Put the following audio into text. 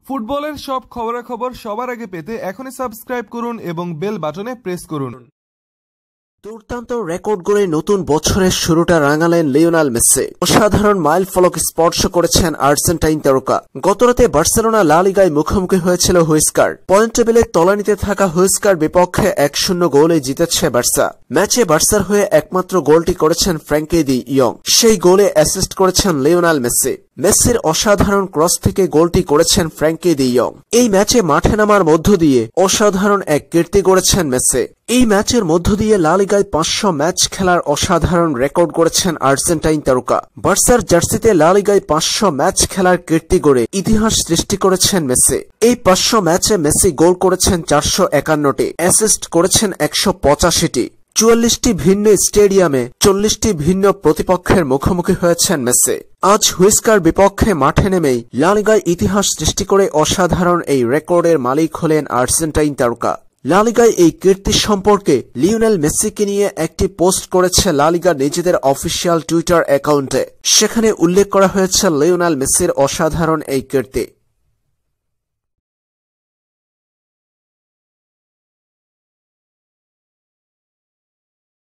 ফুটবলের সব খবরাখবর সবার আগে পেতে এখনই সাবস্ক্রাইব করুন এবং বেল বাটনে প্রেস করুন। দুর্দান্ত রেকর্ড গড়ে নতুন বছরের শুরুটা রাঙালেন লিওনেল মেসি। অসাধারণ মাইল ফলক স্পর্শ করেছেন আর্জেন্টাইন তারকা। গতরাতে বার্সেলোনা লা লিগায় মুখোমুখি হয়েছিল হুইস্কার। পয়েন্ট টেবিলে তলানিতে থাকা হুইস্কার বিপক্ষে 1-0 গোলে জিতেছে বার্সা। ম্যাচে বার্সার হয়ে একমাত্র গোলটি করেছেন ফ্র্যাঙ্কি দি ইয়ং। সেই গোলে অ্যাসিস্ট করেছেন লিওনেল মেসি। মেসির অসাধারণ ক্রস থেকে গোলটি করেছেন ফ্র্যাঙ্কি দি ইয়ং। এই ম্যাচে মাঠে নামার মধ্য দিয়ে অসাধারণ এক কীর্তি গড়েছেন মেসি। এই ম্যাচের মধ্য দিয়ে লা লিগায় 500 ম্যাচ খেলার অসাধারণ রেকর্ড গড়েছেন আর্জেন্টাইন তারকা। বার্সার জার্সিতে লা লিগায় 500 ম্যাচ খেলার কীর্তি গড়ে ইতিহাস সৃষ্টি করেছেন মেসি। এই 500 ম্যাচে মেসি গোল করেছেন 451টি, অ্যাসিস্ট করেছেন 185টি। 44টি ভিন্ন স্টেডিয়ামে 40টি ভিন্ন প্রতিপক্ষের মুখোমুখি হয়েছেন মেসি। আজ হুইস্কার বিপক্ষে মাঠে নেমেই লা লিগায় ইতিহাস সৃষ্টি করে অসাধারণ এই রেকর্ডের মালিক হলেন আর্জেন্টাইন তারকা। লা লিগায় এই কীর্তি সম্পর্কে লিওনেল মেসিকে নিয়ে একটি পোস্ট করেছে লা লিগা নিজেদের অফিসিয়াল টুইটার অ্যাকাউন্টে। সেখানে উল্লেখ করা হয়েছে লিওনেল মেসির অসাধারণ এই কীর্তি।